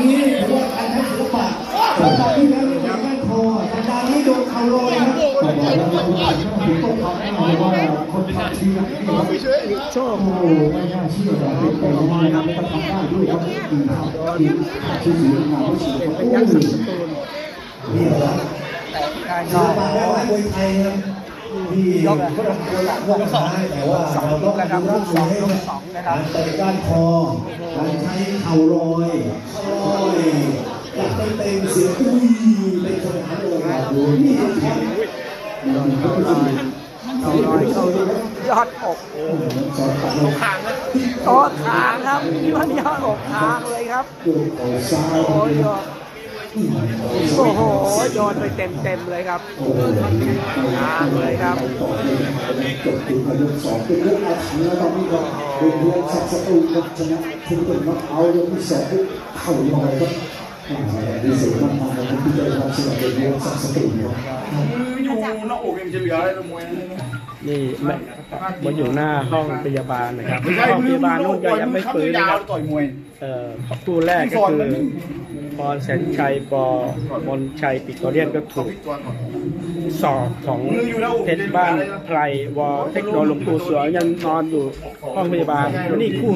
นี้ถือว่าการใช้ศิลปะสัปดาห์ที่แล้วนี่เป็นการโทรสัปดาห์นี้โดนเข่าลอยครับถึงต้องทำให้เราว่าคนทำชีวิตโชคโอ้ไม่น่าเชื่อเลยเป็นไปได้ครับก็ทำได้ด้วยครับชื่อเสียงมาไม่เสียเป็นยักษ์สัตว์นี่แหละศิลปะและมวยไทยครับที่ก็ต้องตัวหลักวงสองแต่ว่าเราต้องการรับมือให้การเตะก้านคอการใช้เข่าลอยจับเต็มเสียตุ้ยเป็นสนามเลยดูนี่ครับเข่าลอยเข้ายอดอกขางนะต่อขางครับนี่มันยอดอกขางเลยครับโอ้ยโอ้โหโยนไปเต็มเลยครับขางเลยครับจบถึงยก2เป็นเรื่องอาชีพแล้วตอนนี้ก็เป็นเรื่องสักตูกับชนะถึงเป็นน็อกเอาท์ยกที่2เข้าลอยครับดีสุดมากๆครับที่ได้รับสนับสนุนเรื่องสักตูครับอยู่นอกอกยังจะเหลืออะไรละมวยนี่มาอยู่หน้าห้องพยาบาลนะครับห้องพยาบาลนู่นก็ยังไม่ฟื้นนะครับคู่แรกก็คือพรแสนชัยปอมนชัยปิโตรเลียนก็ถูกสอบของเพชรบ้านไพรวอเทคโนโลยีสวยยังนอนอยู่ห้องพยาบาลนี่คู่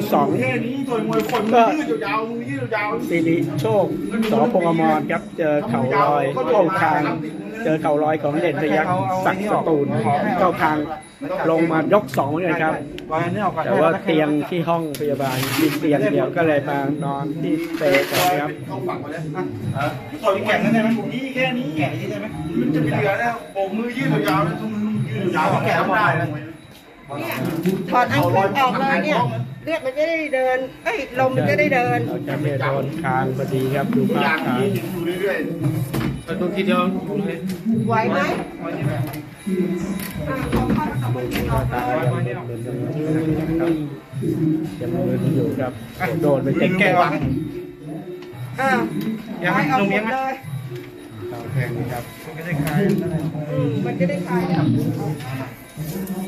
2ก็สิริโชคสพงมรครับเจอเข่าลอยเข้าคางเจอเข่าลอยของเด่นพยัคฆ์ศักดิ์สตูลเข้าคางลงมายก2เหมือนกันครับแต่ว่าเตียงที่ห้องพยาบาลมีเตียงเดียวก็เลยมานอนที่เปรย์ครับต่อยแข่งกันได้ไหมผมนี่แค่นี้แข่งใช่ไหมมันจะมีเหลือแล้วโบกมือยืดยาวๆทุกมือยืดยาวแข่งได้นะถอดอันขึ้นออกเลยเนี่ยเลือดมันจะได้เดินลมมันจะได้เดินเราจะไม่โดนคางพอดีครับดูภาพคางอยู่เรื่อยๆตัวทีเดียวไหวไหมตายยังมืออยู่ครับโดนไปแก้วยังไม่เอาหมดเลยแพงครับมันจะได้คลาย